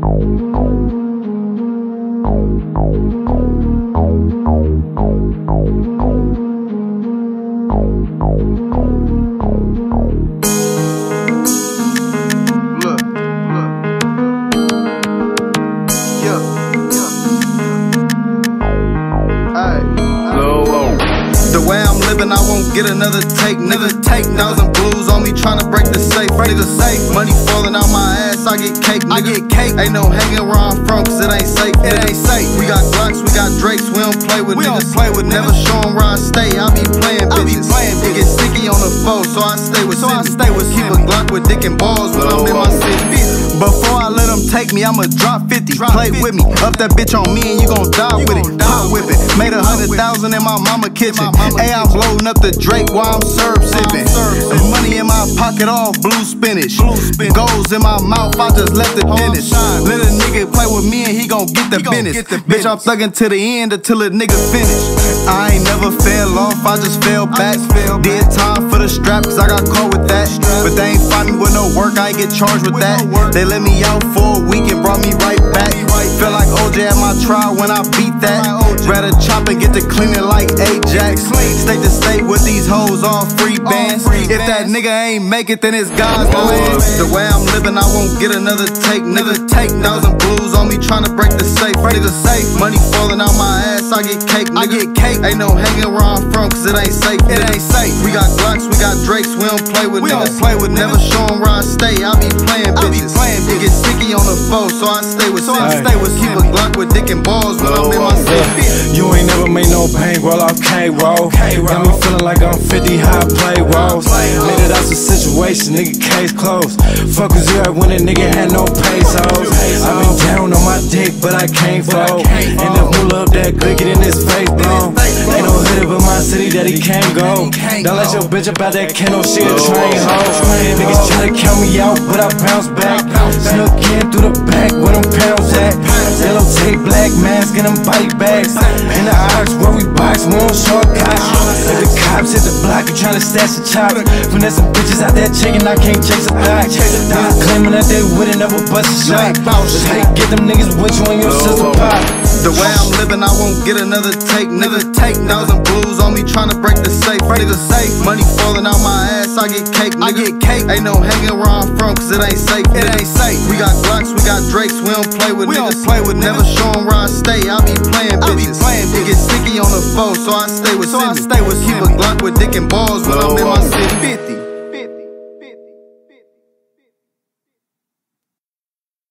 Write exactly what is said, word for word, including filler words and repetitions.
I won't get another take, nigga. Take thousand blues on me tryna break the safe, nigga. Safe money falling out my ass, I get cake, nigga. I get cake. Ain't no hanging where I'm from, cause it ain't safe. It ain't safe. We got Glocks, we got Drakes, we don't play with we niggas. Don't play with Never show 'em where I stay. I be playing bitches. Playing it get sticky on the phone, so I stay with. So I stay with. Keep a Glock with dick and balls when I'm in my city. Before I let them take me, I'ma drop fifty. Drop Play fifty. With me, up that bitch on me and you gon' die you with it. Pop whip it. Made a hundred thousand in my mama kitchen. Hey, I'm blowing up the Drake while I'm syrup sipping. The money in my pocket, all blue spinach. Blue spin. Goals in my mouth, I just left the dentist. Let a nigga play with me and he gon' get the business. Bitch, I'm thuggin' to the end until a nigga finish. I ain't never fell off, I just fell back. Did time for the strap, cause I got caught with that. But they ain't find me with no work, I ain't get charged with that. They let me out for a week and brought me right back. Feel like O J at my trial when I beat that. Rather chop and get to cleaning like Ajax. State to state with these hoes on free bands. If that nigga ain't make it, then it's God's plan. The way I'm living, I won't get another take, nigga. Take thousand blues on me tryna break the safe, nigga. Safe money falling out my ass, I get cake, nigga. I get cake. Ain't no hanging where I'm from, cause it ain't safe. It ain't safe. We got Glocks, we got Drakes, we don't play with we niggas. Don't play with Never show 'em where I stay. I be playing bitches. It get sticky on the phone, so I stay with. So I stay with. Keep a Glock with dick and balls when I'm in my city. You ain't never made no bankroll off K-Roll. Got me feeling like I'm fifty, how I play roles. Made it out the situation, nigga, case closed. Fuck was you at when a nigga had no pesos. I been down on my dick, but I can't fold. And the moolah up that good, get in his face blown. Ain't no hood but my city that he can't go. Don't let your bitch up out that kennel, she a train hoe. Niggas try to count me out, but I bounce back. Snuck in through the back where them pounds at. Yellow tape, black mask, and them body bags. In the arcs where we box, we don't shortcuts. If the cops hit the block, you tryna stash a chop. When there's some bitches out there chicken, I can't chase a back. Niggas claiming that they wouldn't never bust a shot. That's how you get them niggas with you on your sister pop. The way I'm living, I won't get another take, nigga. Take thousand blues on me tryna break the safe, nigga. Safe money falling out my ass, I get cake, nigga. I get cake. Ain't no hanging where I'm from, cause it ain't safe. It ain't safe. We got Glocks, we got Drakes, we don't play with we niggas. Don't play with Never show 'em where I stay. I be playing bitches. It get sticky on the phone, so I stay with. So I stay with. Keep a Glock with dick and balls when I'm in my city.